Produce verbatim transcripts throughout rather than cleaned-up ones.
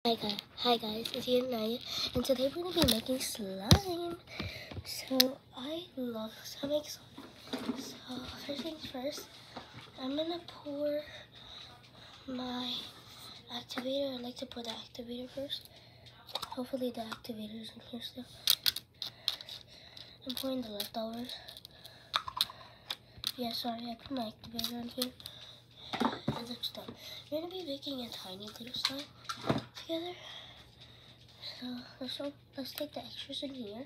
Hi guys, hi guys, it's Ian Naya, and today we're gonna be making slime. So I love to make slime. So first things first, I'm gonna pour my activator. I like to pour the activator first. Hopefully the activator is in here still. I'm pouring the leftovers. Yeah, sorry, I put my activator in here. It looks done. We're gonna be making a tiny little slime together. So let's, let's take the extras in here.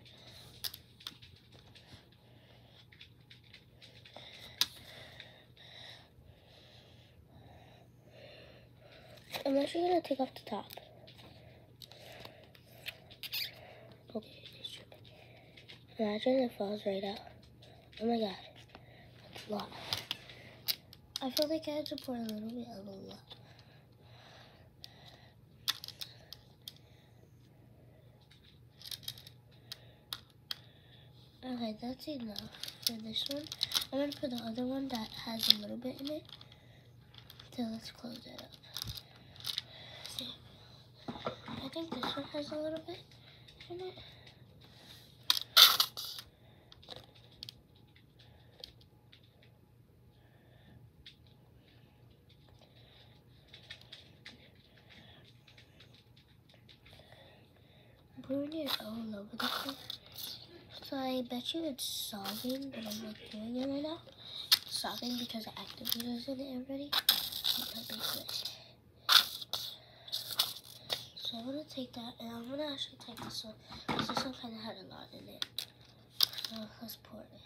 I'm actually gonna take off the top. Okay, imagine it falls right out. Oh my god, that's a lot. I feel like I had to pour a little bit of a lot. Okay, that's enough for this one. I'm gonna put the other one that has a little bit in it. So let's close it up. See, I think this one has a little bit in it. I'm pouring it all over the place. So I bet you it's sogging, but I'm not doing it right now. It's sogging because the activator's in it already. So I'm gonna take that, and I'm gonna actually take this one, because this one kind of had a lot in it. So let's pour it.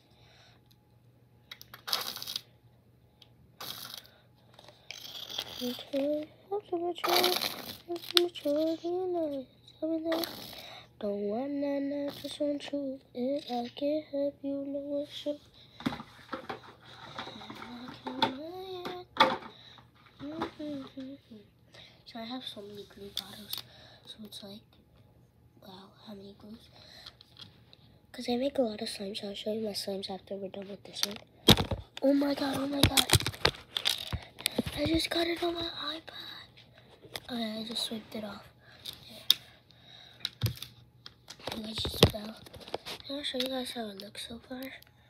Okay, I'm so mature, I'm so mature, you know, tell me that. Don't want none, I just want you. If I can't help you, know it's true. So I have so many glue bottles, so it's like, wow, how many glues? Because I make a lot of slimes, so I'll show you my slimes after we're done with this one. Oh my god, oh my god. I just got it on my iPad. Okay, I just swiped it off. Yeah. I just fell. I'll show you guys how it looks so far.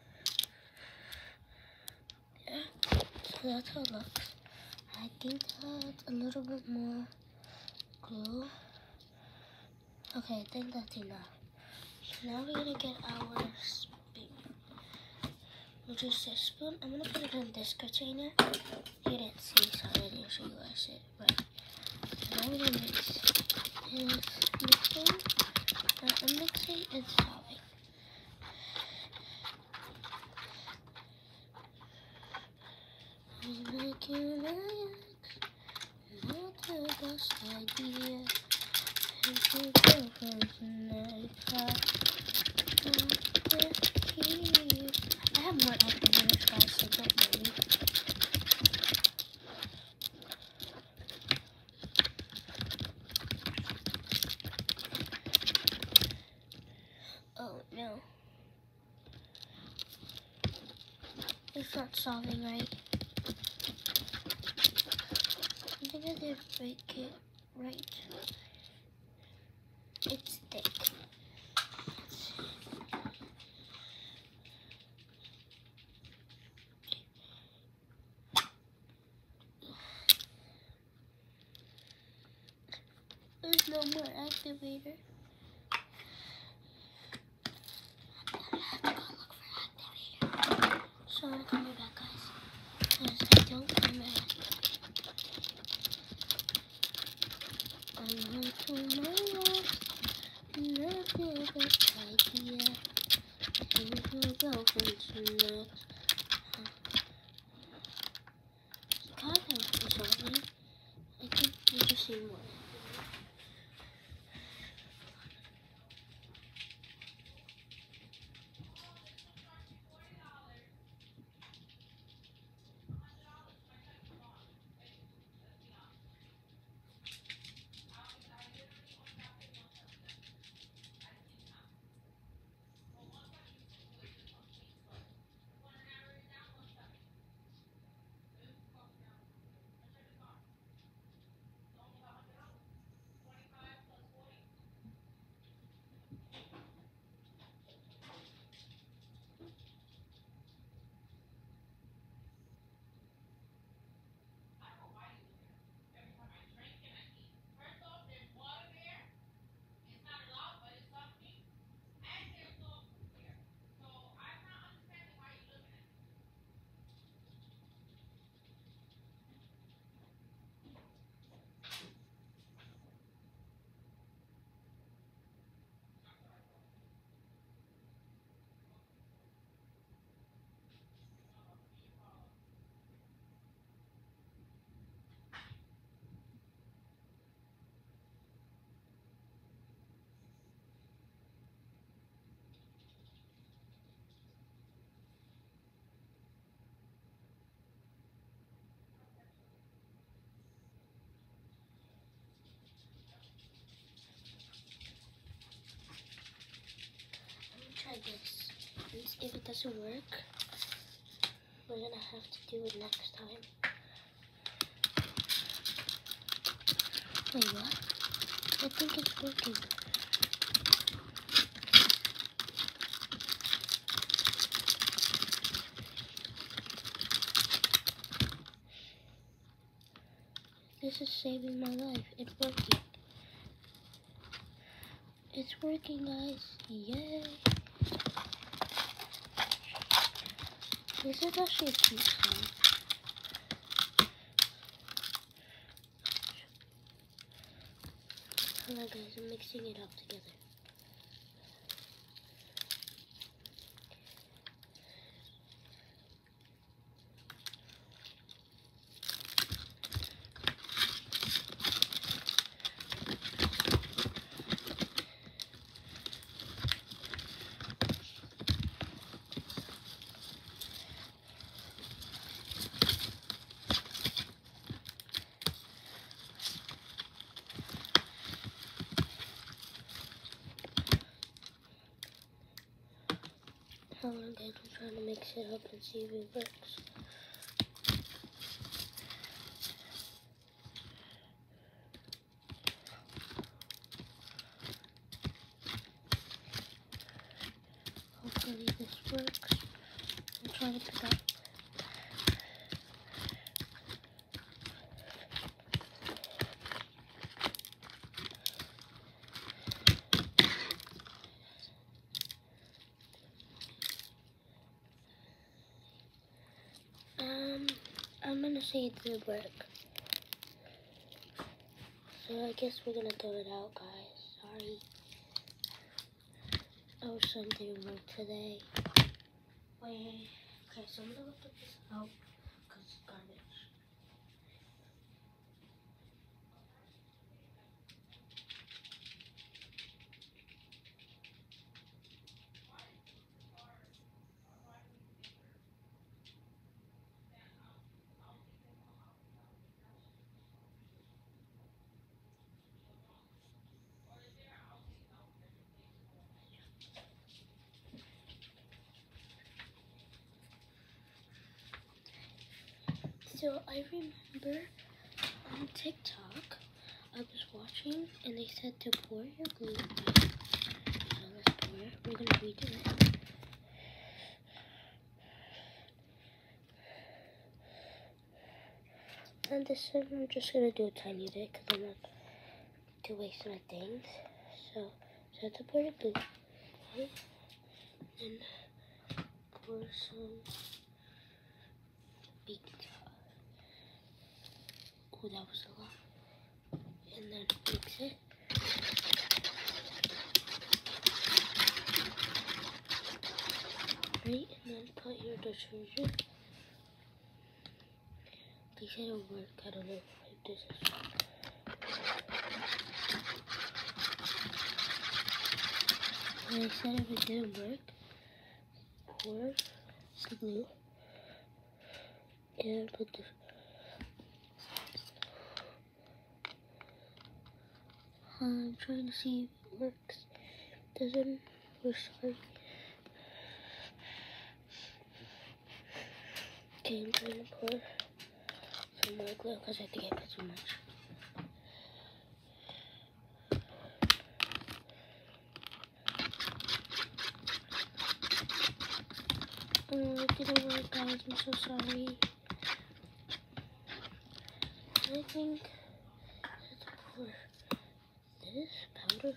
Yeah, so that's how it looks. I think that's a little bit more glue. Okay, I think that's enough. So now we're gonna get our spoon, which is this spoon. I'm gonna put it in this container. You didn't see, so I didn't show you guys it. Right. So now we're gonna mix. Is mixing. Uh, I'm mixing and solving. I'm making eggs, not the best idea. And your girlfriend's tonight. I have more activators, guys, so don't worry. Oh no. It's not solving right. I think I did break it right. It's thick. There's no more activator. I have to go look for activator. So I'm coming back, guys. Because I don't come back. I'm not to my lost. Not the best idea. Take your girlfriend tonight. Kind of solving. I think you can see more. doesn't work, we're gonna have to do it next time. Wait, what? I think it's working. This is saving my life. It's working. It's working, guys. Yay! This is actually a cute song. Hello guys, I'm mixing it up together. Hold on guys, I'm trying to mix it up and see if it works. Hopefully this works. I'm trying to pick up. Um, I'm gonna say it didn't work. So I guess we're gonna throw it out, guys. Sorry. Our son didn't work today. Wait. Okay, so I'm gonna put this out because it's garbage. So I remember on TikTok, I was watching and they said to pour your glue. So let's pour it. We're gonna redo it. And this time I'm just gonna do a tiny bit because I'm not to waste my things. So, so to pour your glue, okay? And pour some baking soda. Oh, that was a lot. And then mix it. Right, and then put your detergent. They said it'll work. I don't know if this is. And they said if it didn't work, pour the glue and put this. I'm trying to see if it works. Doesn't, we're sorry. Okay, I'm trying to pour some more glue because I think I put too much. Oh, it didn't work, guys. I'm so sorry. I think let's pour this powder.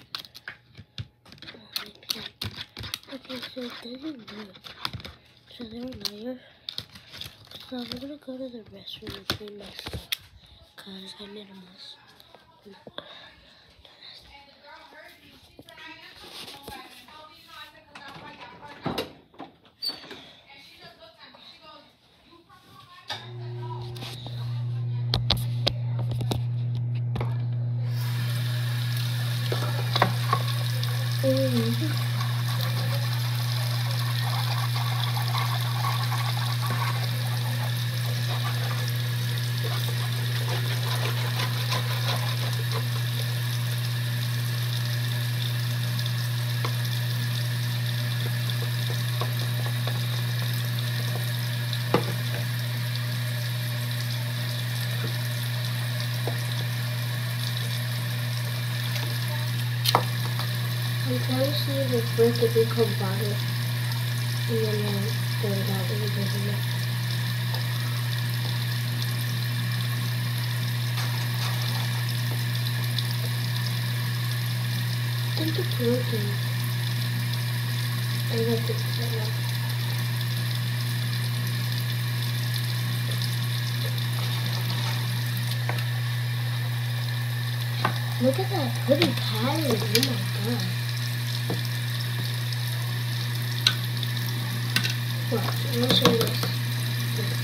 Oh, my pen. Okay, so it doesn't work. So there we go. So we're gonna go to the restroom and clean my stuff, cause I made a mess. Mm-hmm. I'm trying to see if it's worth to become bottle. And then I throw it out in the business. I think it's working. I got this set up. Look at that pretty pattern. Oh my god. Watch, I'm gonna show you this. This.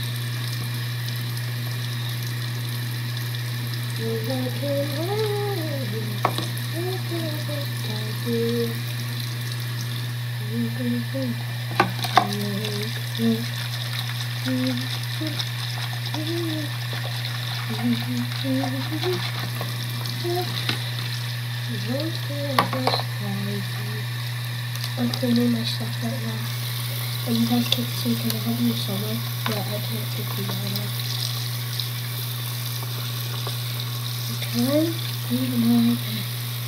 Like a I'm cleaning my stuff right now. And you guys can't see because I have you somewhere. Yeah, I can't take you right now. Okay, clean my bed.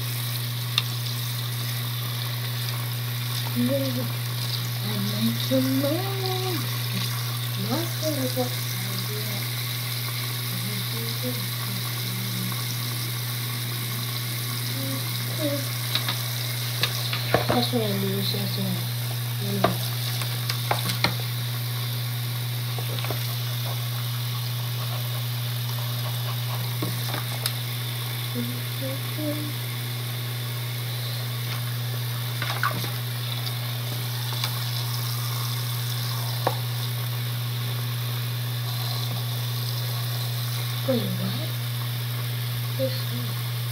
I make some noise. Nothing is what that's what I lose as a, you know. Wait, what? This one.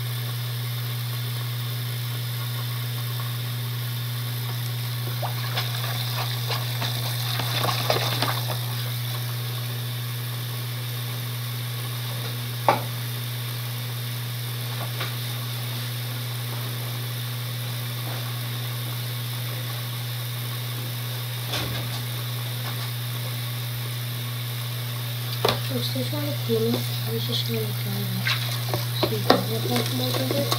I'm still trying to clean it. I was just trying to try to see if I look like most of it.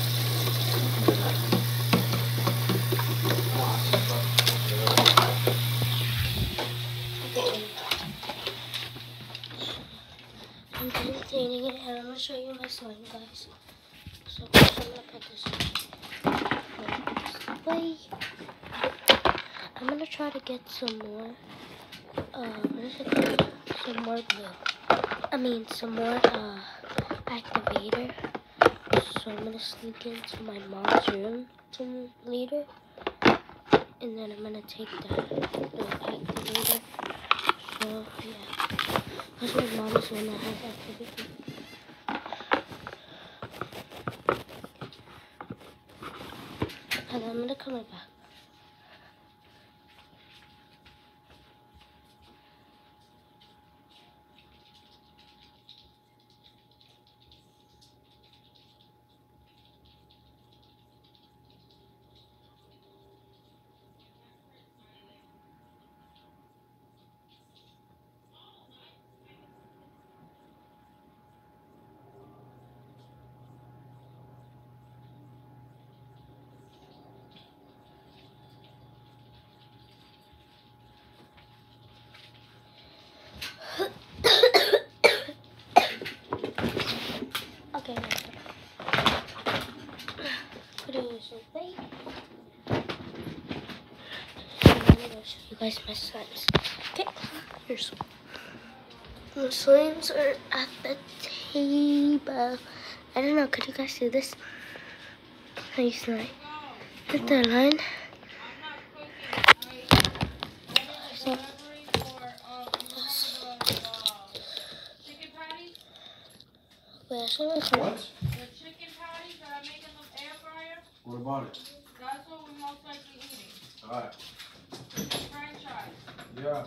I'm done cleaning it and I'm going to show you my slime, guys. So first I'm going to put this away. I'm going to try to get some more, uh, what is it called? Some more glue. I mean, some more uh, activator. So I'm gonna sneak into my mom's room some later, and then I'm gonna take that the activator. So yeah, that's my mom's one that has activator. And I'm gonna come right back. Okay, put it in this way. I'm gonna show you guys my slimes. Okay, here's the slimes are at the table. I don't know, could you guys see this? How you slime? Hit that line. So, wait, I show my slime. What? The chicken patties that I make in the air fryer. What about it? That's what we're most likely eating. Alright. French fries. Yeah.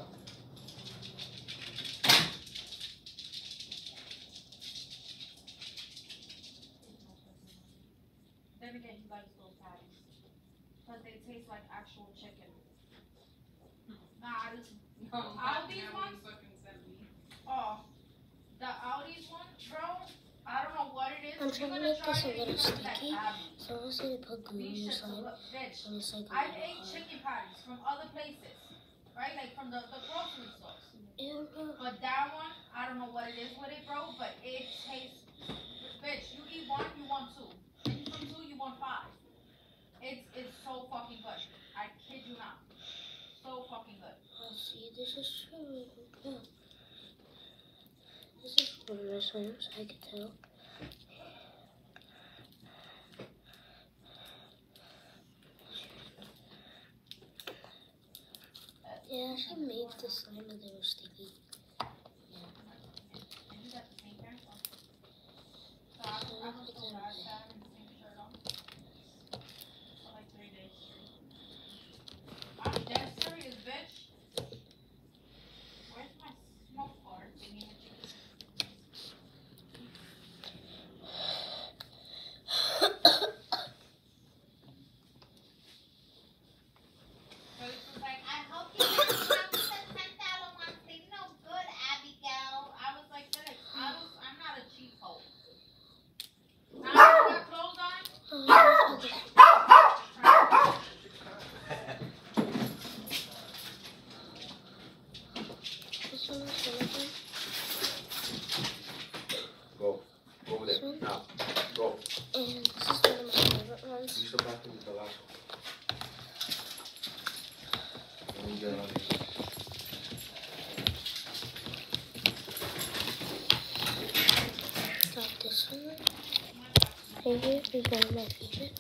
Then again, he likes those patties. But they taste like actual chicken. Nah, I just... No, Aldi's one? Oh. The Aldi's one, bro? I don't know what it is. I'm trying to gonna make try this a it, little you're gonna be like, sticky. Abby, So I was gonna put glue these shits inside. look- bitch, And it's like a I've little ate hard. chicken patties from other places, right? Like from the, the grocery stores. Ew. But that one, I don't know what it is with it, bro, but it tastes, bitch, you eat one, you want two. And you from two, you want five. It's, it's so fucking good. I kid you not. So fucking good. Oh, see, this is really good. This is one of the ones, I can tell. Yeah, I should make the slime a little sticky. Yeah. And you got the same hair, so. So I, I was so glad that I had the same shirt on. For like three days straight. I'm dead serious, bitch. Where's my smoke bar thingy? So it's just like, I hope you guys have the ten dollar one thing. No good, Abigail. I was like, Felix, I was, I'm not a cheap hoe. Now you got clothes on? Oh, okay. This one is one of them. Go. Go over This there. one. Now. Go. And this is one of my favorite ones. Use the back of the lasso. Let me get on this. Got this one. Right here is one of my favorite.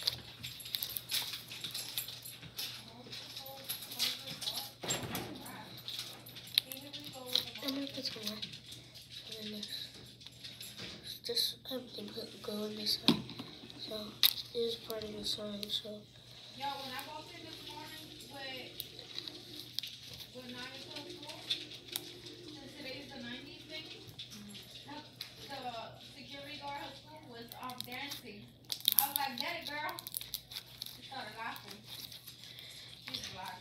I'm gonna put some more. And then this. This, I didn't put glue on this side. So, this is part of the slime, so. Yo, when I walked in this morning with, with Naya to school, and today's the nineties thing, the security guard at school was um, dancing. I was like, get it, girl. She started laughing. She's black.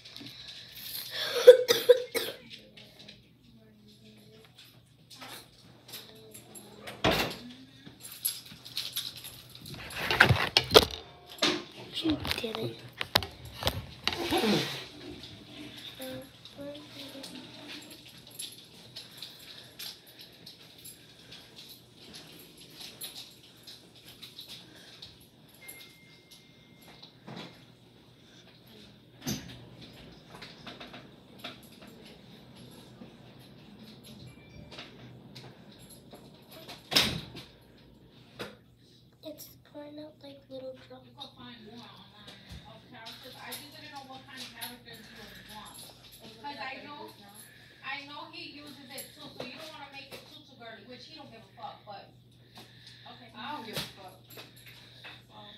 She did it. It's pouring out like little drops. You can find more online of characters. I just didn't know what kind of characters you would want. Because I know, I know he uses it too, so you don't want to make it too, too girly, which he don't give a fuck, but. Okay. I don't give a fuck. Um,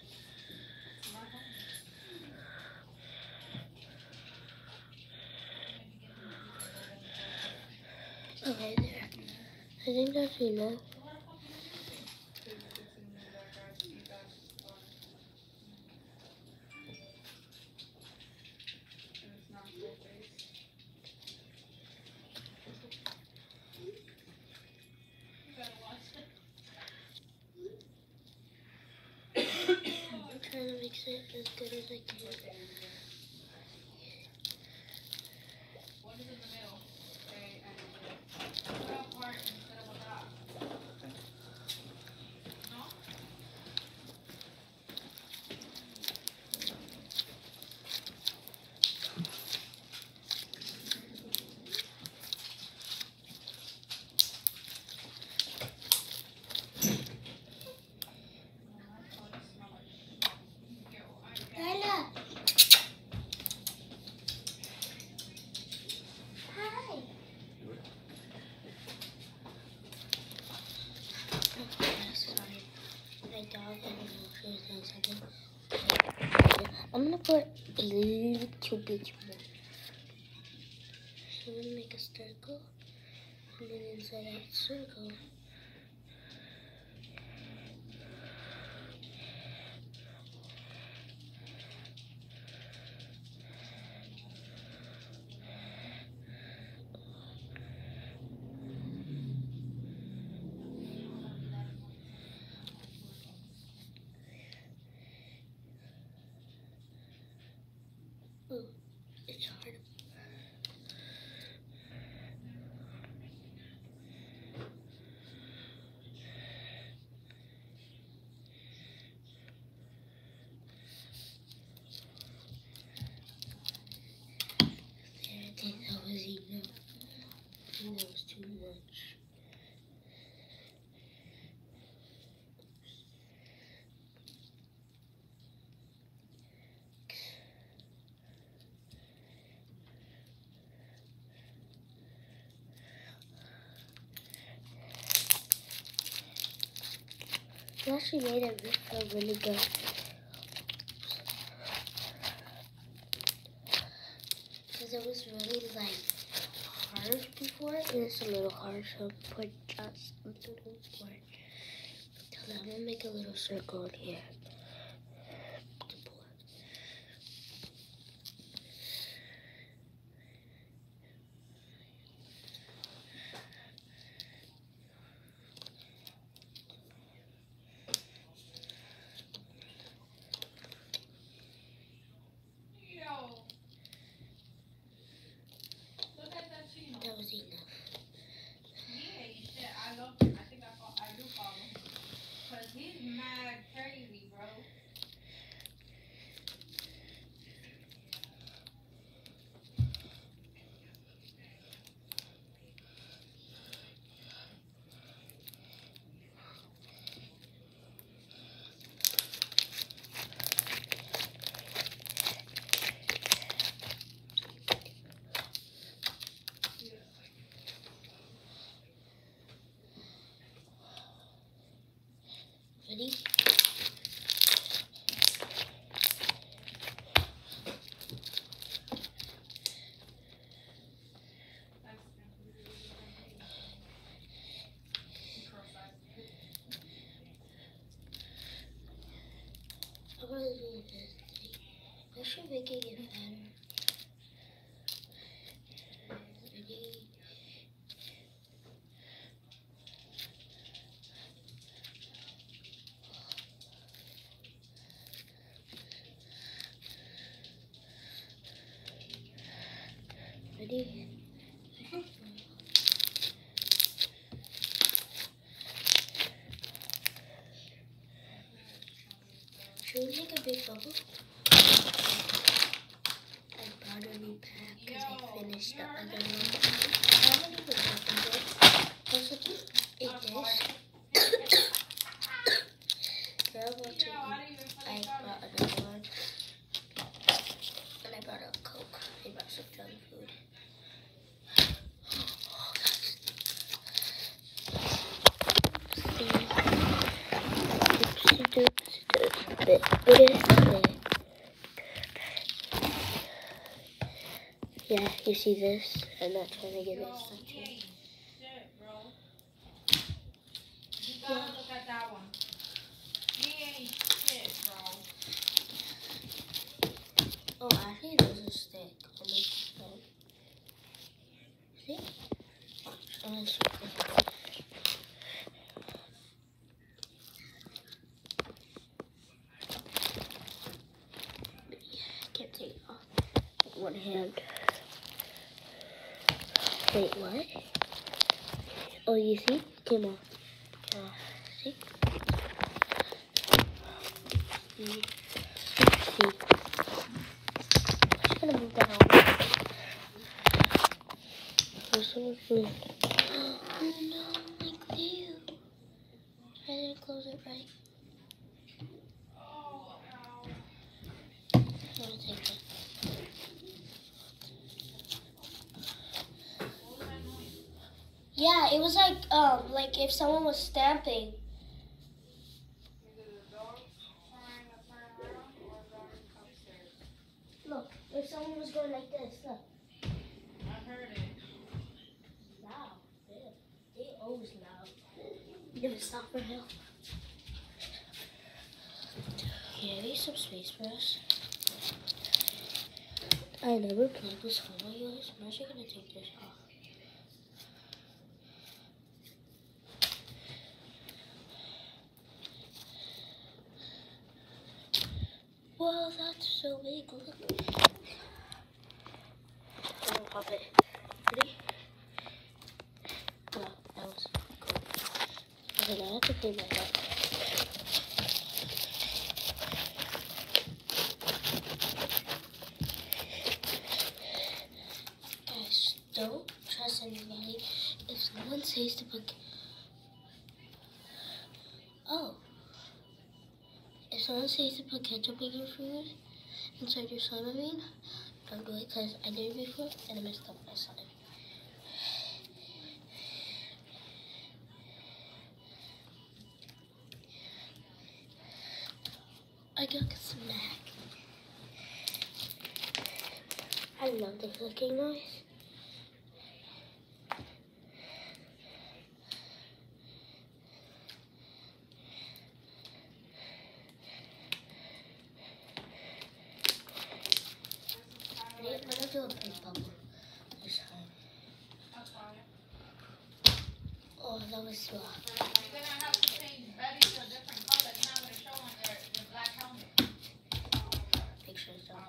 Okay, there. I think that's enough. I'm trying to mix it as good as I can. What is in the middle? Okay, and put a part instead of a dot. No? Lila. Hi. Oh, sorry. My dog and one second. I'm gonna put a little bit more. So I'm gonna make a circle. And then inside that circle, Ooh, it's hard. There, I think that was enough. I think that was too much. It actually made it feel really good. Because it was really like hard before. It is a little hard, so put just a little more. So I'm gonna make a little circle in here. That was enough. Yeah, you should. I love him. I think I, fo- I do follow him. Because he's mad crazy, bro. Ready? I'm gonna do this. I should make it get fatter. Ready? Ready? Should we make a big bubble? I brought a new pack because I finished the other one. I haven't even opened it. Also, eat this. Now I want to eat. I brought another one. And I brought a Coke. I brought some junk food. Yeah, you see this? I'm not trying to get Yo, this he suction. ain't shit, bro. You gotta look at that one. He ain't shit, bro. Oh, actually, there's a stick on this phone. See? On this phone. Can't take it off with one hand. Wait, what? Oh, you see? Came off. Came off. See? See? See? I'm just gonna move that over. There's so much food. Oh no, my glue. I didn't close it right. Oh, ow. I'm gonna take it. What was that noise? Yeah, it was like um like if someone was stamping. Is it a dog trying to turn around or going upstairs? Look, if someone was going like this, look. I heard it. Loud. They, they always loud. You never stop for help. Here is some space for us. I never played this game like this. I'm actually gonna take this off. Whoa, that's so big. Look. pop it. Ready? No, that was cool. Okay, now I have to clean my hair. Guys, don't trust anybody. If someone says to put... Oh. If someone says to put ketchup in your food, inside your soda bean, don't do it because I did it before and I messed up my slime. I got a snack. I love the clicking noise. I'm gonna do a pink bubble this time. Oh, that was small. You're gonna have to change Betty to a different color. It's not gonna show on your, your black helmet. Pictures don't.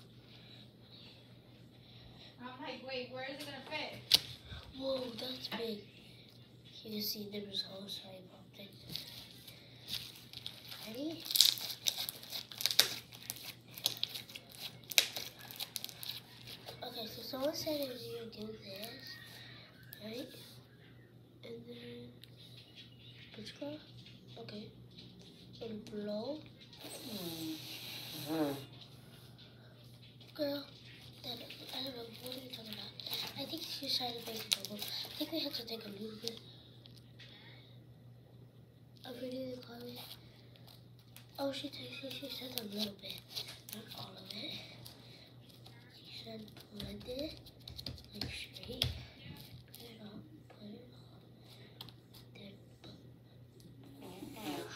I'm like, wait, where is it gonna fit? Whoa, that's big. You can see there was a whole side popped in. Ready? Okay, so someone said if you do this, right? And then, let's go. Okay. And blow. Mm. Girl, that, I don't know, what are you talking about? I think she's trying to make a bubble. I think we have to take a little bit. I'm ready to call it. Oh, she, takes it, she said a little bit, not all of it. She said blend it, like straight. Put it on, put it on. Then put.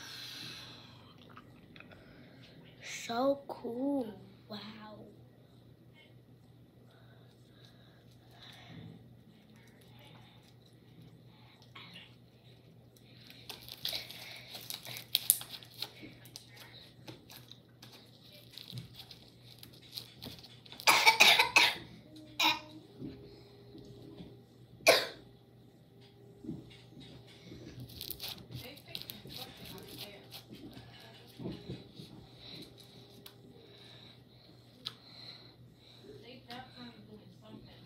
So cool. Wow. They definitely doing something.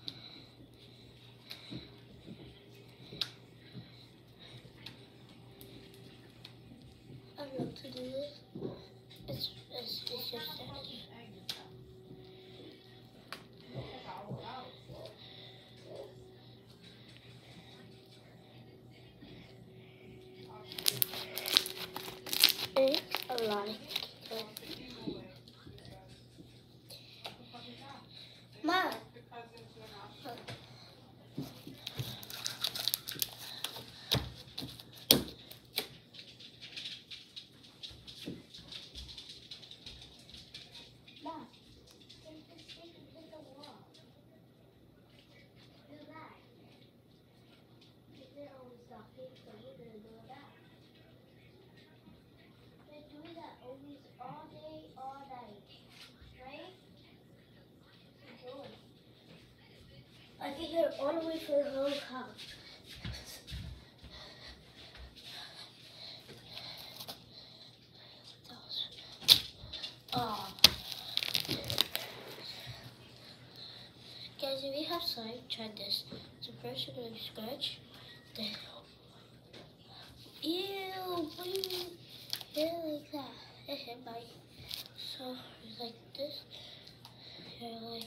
I love to do this. It's, it's, it's just that. It's a lot of Mom. Mom. There's this thing in the wall. Do that. Is it always stopping? So we're gonna do that. They're doing that always all day, all night. Right? Enjoy. I can hear it all the way from the whole house. Oh. Guys, if you have slime, try this. So first you're gonna scratch. Then ew, what do you mean? Yeah, like that. It hit my. So it's like this. You're like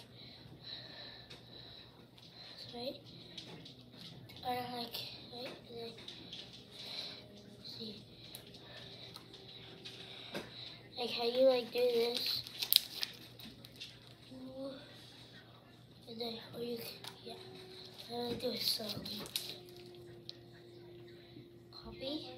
right? Or like right? And then see. Like how you like do this. And then or you yeah. I like do it slowly. Copy.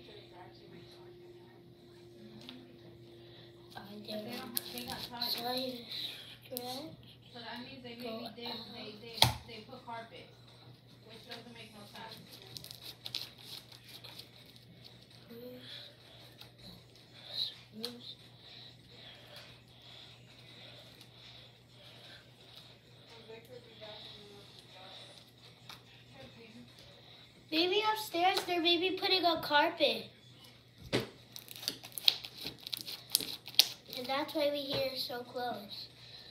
I They did don't, they got tired. slide stretch. So that means they Go maybe did, out. they, they, they put carpet, which doesn't make no sense. Smooth. They're maybe putting on carpet. And that's why we hear so close.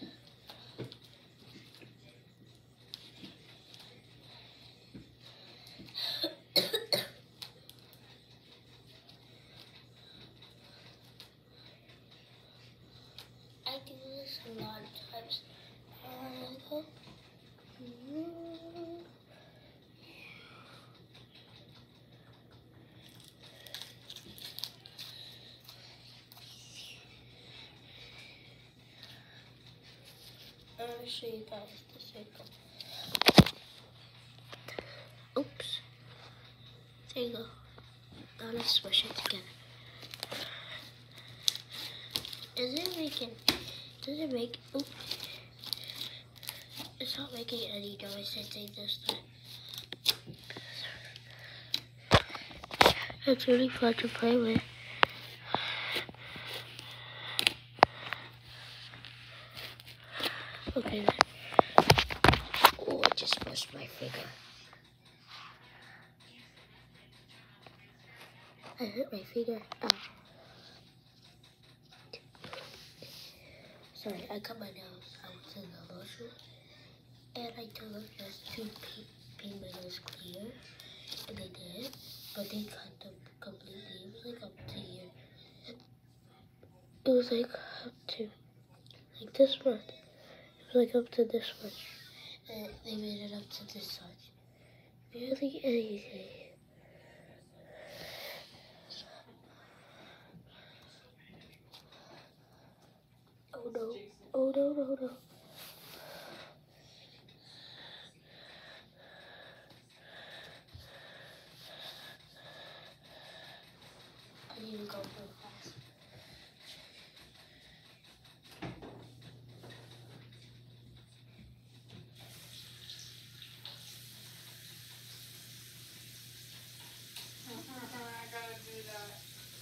I do this a lot of times. And I go, mm. I'm going to show you guys the circle. Oops. There you go. Now let's smush it together. Is it making, does it make, oops. It's not making any noise, I think, this time. It's really fun to play with. Okay. Oh, I just pushed my finger. I hurt my finger. Ow. Sorry, I cut my nails. I was in the lotion. And I told them just to paint my nails clear. And they did. But they cut them completely. It was like up to here. It was like up to, like this much. It was like up to this much. And they made it up to this side. Barely anything. Oh no. Oh no, no, no. I need to go real fast. I gotta do that.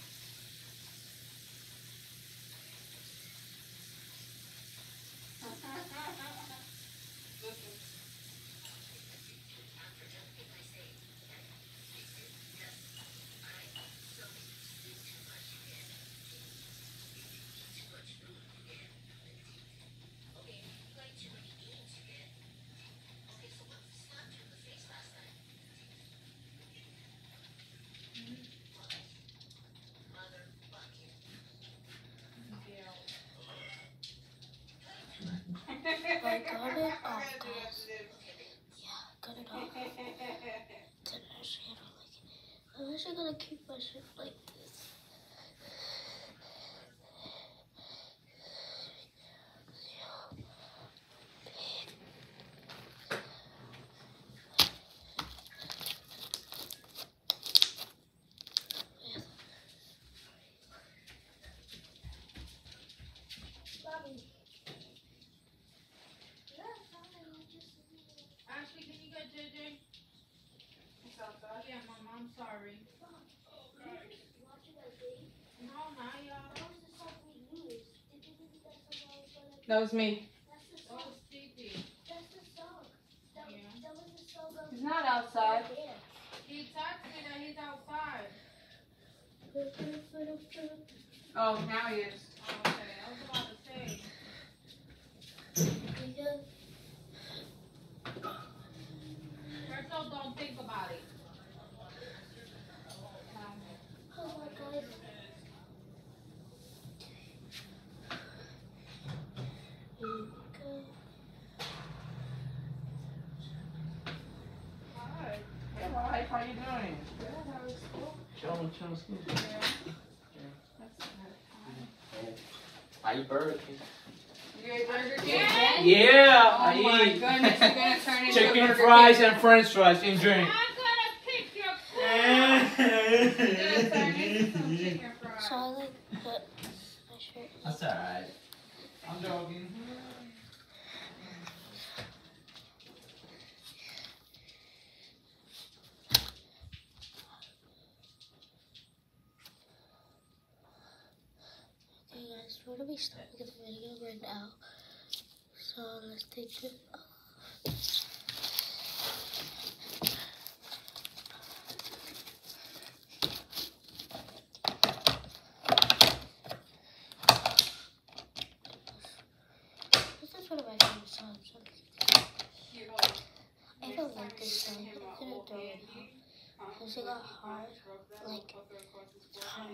Listen. I got it off, guys. Yeah, got it off. Then actually, I don't like it. I'm actually gonna keep my shirt like this. Bobby. Ashley, can you get J J? It's outside. Yeah, Mom, I'm sorry. No, not y'all. That was me. That was Titi. Yeah. He's not outside. He texted me that he's outside. Oh, now he is. Okay, I was about to say. Crystal, don't think about it. Oh my God. Hi. Hey, wife, how you doing? Good. How was school? Chillin', chillin' school. Yeah. That's good. I eat Burger King. You ate Burger King? Yeah. Yeah, Oh I my eat goodness, you're gonna turn into a chicken Burger fries King. and French fries and drink. I'm gonna pick your food. You're gonna turn into some chicken fries. So I like put my shirt. That's alright. I'm joking. Okay guys, we're gonna be starting the video right now. So let's take this off. sounds like You know, I don't like this sound. I'm gonna throw it out. Because it got hard. Like, it's hard.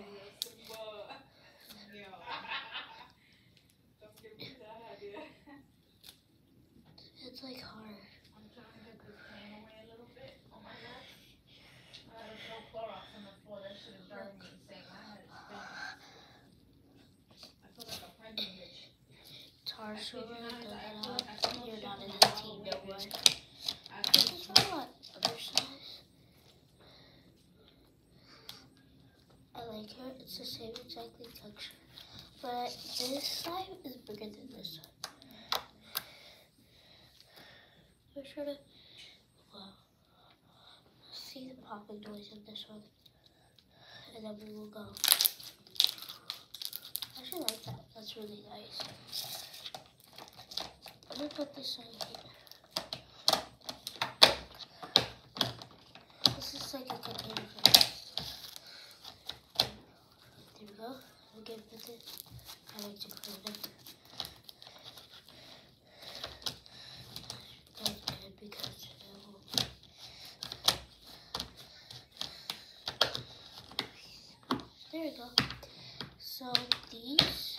It's like hard. I'm trying to get this pain away a little bit on my neck. I had to throw Clorox on the floor. That shit is driving me insane. My head is spinning. I feel like a pregnant bitch. It's hard, so Actually, we're you know, gonna I throw feel- it I out. feel You're shit not in from the all team, the don't way worry. good. I This feel is not what other size. I like her. It's the same exactly texture. But this side is bigger than this side. We're trying to, well, see the popping noise in this one. And then we will go. I actually like that. That's really nice. I'm gonna put this on here. This is like a container for this. There we go. I'm gonna put it. I like to clean it. That's good because it won't. There we go. So these,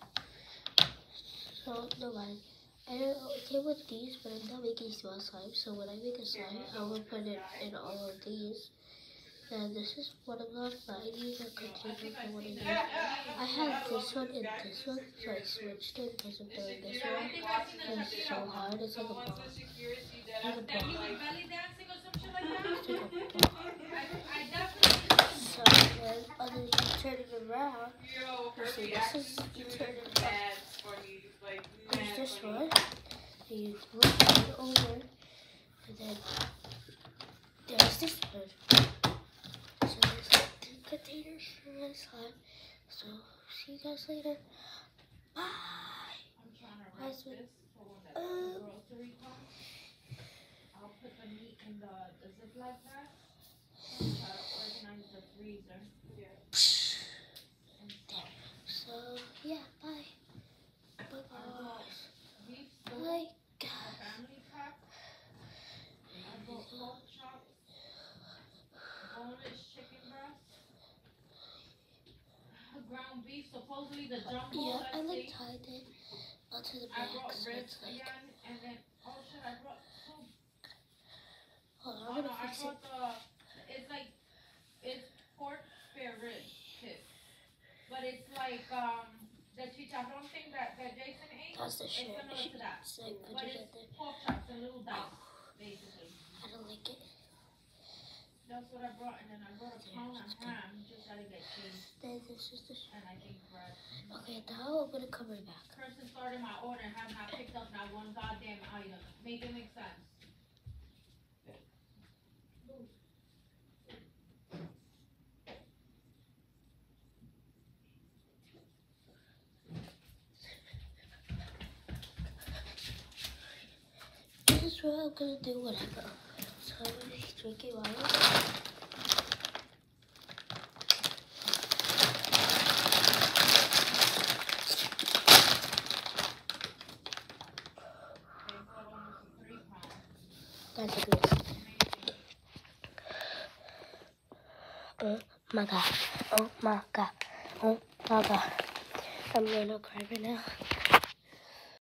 so no mind. I don't okay with these, but I'm not making small slime. So when I make a slime, I will put it in all of these. And this is one of them, but I need a container for one of these. I have this one and this one, so I switched it because I'm doing this one. It's so hard. It's like a ball. It's like a That he ball. was belly dancing or some shit like that? It's like a ball. I, I definitely So then, other than you turn it around, Yo, her so this reaction is to you it turn is it around. mad funny. Like, There's mad this funny. one, and you flip it over, and then there's this one. So there's like two containers for my slime. So see you guys later. Bye. I'm trying to wrap Nice one. this for when the Um, grocery comes. I'll put the meat in the, the Ziploc bag. And try to organize the freezer. There. So yeah, bye. Bye guys. Beef stew, Bye a guys. family pack. I bought pork chops, boneless chicken breast, ground beef, supposedly the jumbo, Yeah, I let's like see. tied it onto the I back, brought so ribs it's like. again, and then, oh shit, I brought two. Hold on, Oh I'm no, gonna I fix it. brought the, it's like, it's pork spare rib tip. But it's like, um, the chicharron thing that, that Jason ate. That's the It's shit. similar to that. It's like put But it in it's there. pork chops and little dice, basically. I don't like it. That's what I brought, and then I brought a pound of ham, just gotta get cheese, Then this is the. Sh- and I think bread. okay, now I'm gonna come right back. Person started my order and have not picked up not one goddamn item. Make it make sense. This is what I'm gonna do when I go. So I'm gonna be drinking water. They bought almost a three pound. That's a good. Oh my god. Oh my god. Oh my god. I'm gonna cry right now.